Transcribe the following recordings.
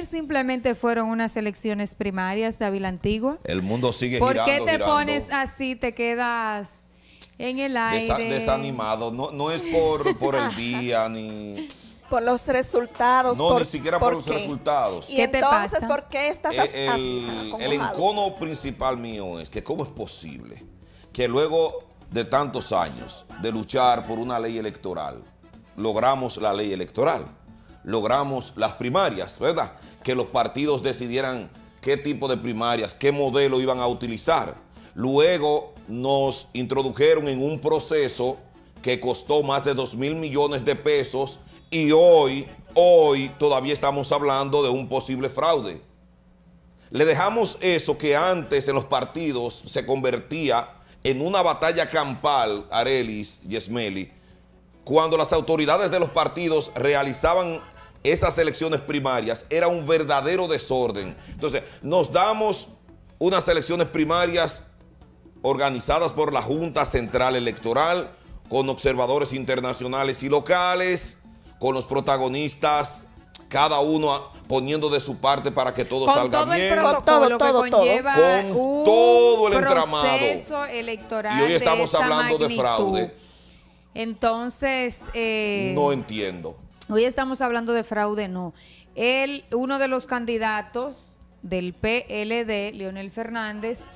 Simplemente fueron unas elecciones primarias de Ávila Antigua. El mundo sigue ¿Por girando, qué te girando. pones así, te quedas en el aire? Desanimado. No es por el día, ni... Por los resultados. No, ni siquiera por los resultados. ¿Y ¿Qué te entonces pasa? por qué estás así? El encono principal mío es que cómo es posible que luego de tantos años de luchar por una ley electoral, logramos la ley electoral, logramos las primarias, ¿verdad? Que los partidos decidieran qué tipo de primarias, qué modelo iban a utilizar. Luego nos introdujeron en un proceso que costó más de 2.000 millones de pesos y hoy todavía estamos hablando de un posible fraude. Le dejamos eso que antes en los partidos se convertía en una batalla campal, Arelis, Yesmeli, cuando las autoridades de los partidos realizaban esas elecciones primarias, era un verdadero desorden. Entonces, nos damos unas elecciones primarias organizadas por la Junta Central Electoral, con observadores internacionales y locales, con los protagonistas, cada uno poniendo de su parte para que todo salga bien. Con todo el protocolo que conlleva con todo el entramado. Proceso electoral. Y hoy estamos hablando de fraude. Entonces, no entiendo. Hoy estamos hablando de fraude, no. Uno de los candidatos del PLD, Leonel Fernández,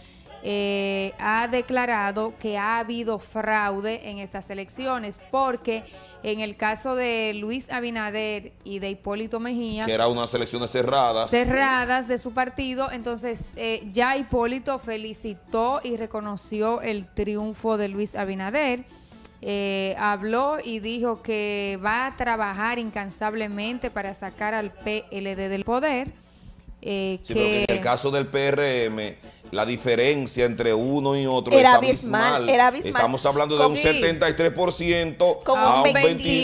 ha declarado que ha habido fraude en estas elecciones, porque en el caso de Luis Abinader y de Hipólito Mejía, que eran unas elecciones cerradas de su partido, entonces ya Hipólito felicitó y reconoció el triunfo de Luis Abinader. Habló y dijo que va a trabajar incansablemente para sacar al PLD del poder. Sí, pero que en el caso del PRM, la diferencia entre uno y otro era es abismal. Era abismal. Estamos hablando de un 73% como a un un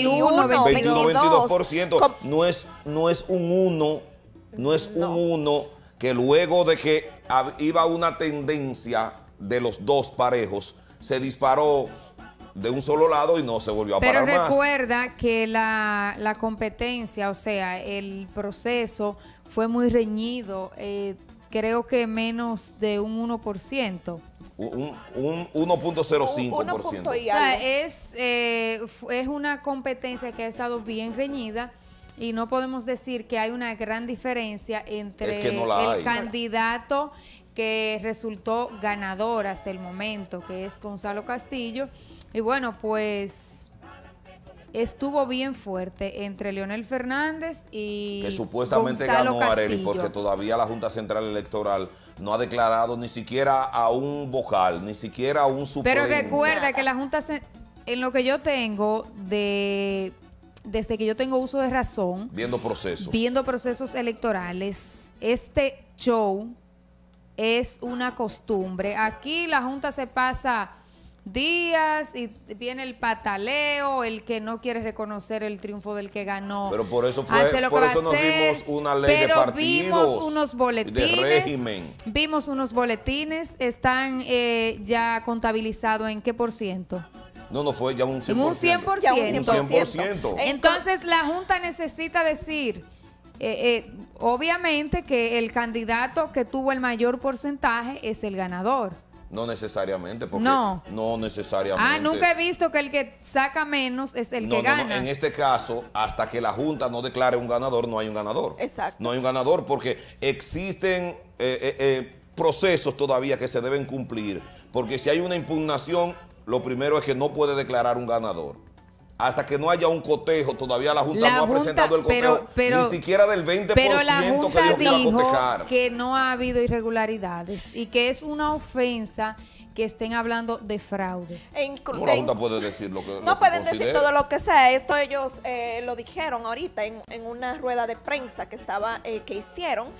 21-22%. No es un 1, no es un 1 que luego de que iba una tendencia de los dos parejos, se disparó de un solo lado y no se volvió a parar más. Pero recuerda que la competencia, o sea, el proceso fue muy reñido, creo que menos de un 1%. Un 1.05%. O sea, es una competencia que ha estado bien reñida y no podemos decir que hay una gran diferencia entre el candidato que resultó ganador hasta el momento, que es Gonzalo Castillo. Y bueno, pues estuvo bien fuerte entre Leonel Fernández y que supuestamente Gonzalo ganó Arely, Castillo, porque todavía la Junta Central Electoral no ha declarado ni siquiera a un vocal, ni siquiera a un suplente. Pero recuerda que la Junta, en lo que yo tengo desde que yo tengo uso de razón, viendo procesos electorales, este show es una costumbre. Aquí la Junta se pasa días y viene el pataleo, el que no quiere reconocer el triunfo del que ganó. Pero por eso nos dimos una ley de partidos, vimos unos boletines, de régimen. Vimos unos boletines, están ya contabilizados en qué por ciento. No fue ya un 100%. En un 100%. Ya un 100%. Entonces la Junta necesita decir, obviamente que el candidato que tuvo el mayor porcentaje es el ganador. No necesariamente, porque no necesariamente. Nunca he visto que el que saca menos es el que gana. No, en este caso, hasta que la Junta no declare un ganador, no hay un ganador. Exacto. No hay un ganador porque existen procesos todavía que se deben cumplir, porque si hay una impugnación, lo primero es que no puede declarar un ganador. Hasta que no haya un cotejo, todavía la Junta no ha presentado el cotejo, ni siquiera del 20% pero la Junta que dijo que iba a cotejar. Que no ha habido irregularidades y que es una ofensa que estén hablando de fraude. ¿Cómo la Junta puede decir lo que no pueden decir todo lo que sea. Esto ellos lo dijeron ahorita en una rueda de prensa que hicieron.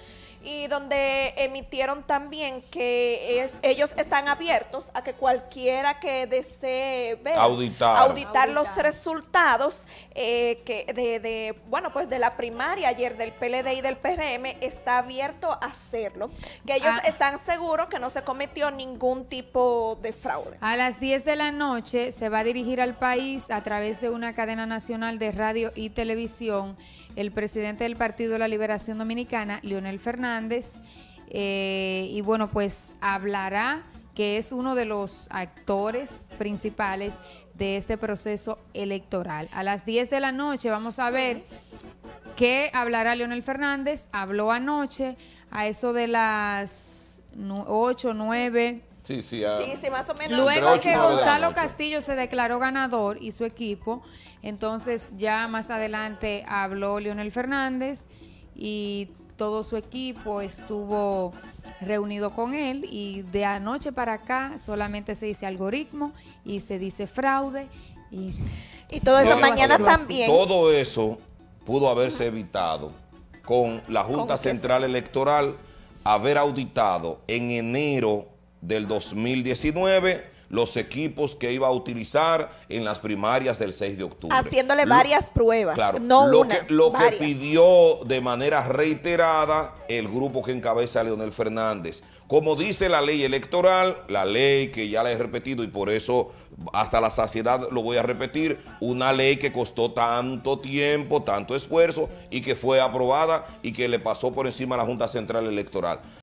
y donde emitieron también que ellos están abiertos a que cualquiera que desee ver, auditar los resultados bueno, pues de la primaria ayer del PLD y del PRM, está abierto a hacerlo, que ellos están seguros que no se cometió ningún tipo de fraude. A las 10 de la noche se va a dirigir al país a través de una cadena nacional de radio y televisión el presidente del Partido de la Liberación Dominicana, Leonel Fernández, y bueno, pues hablará, que es uno de los actores principales de este proceso electoral. A las 10 de la noche vamos a ver qué hablará Leonel Fernández. Habló anoche a eso de las 8, 9... Sí, más o menos. Luego que Gonzalo Castillo se declaró ganador y su equipo, entonces ya más adelante habló Leonel Fernández y todo su equipo estuvo reunido con él, y de anoche para acá solamente se dice algoritmo y se dice fraude y todo eso mañana también. Todo eso pudo haberse evitado con la Junta Central Electoral haber auditado en enero del 2019 los equipos que iba a utilizar en las primarias del 6 de octubre. Haciéndole varias pruebas, claro, no lo que pidió de manera reiterada el grupo que encabeza a Leonel Fernández. Como dice la ley electoral, la ley que ya la he repetido y por eso hasta la saciedad lo voy a repetir, una ley que costó tanto tiempo, tanto esfuerzo y que fue aprobada y que le pasó por encima a la Junta Central Electoral.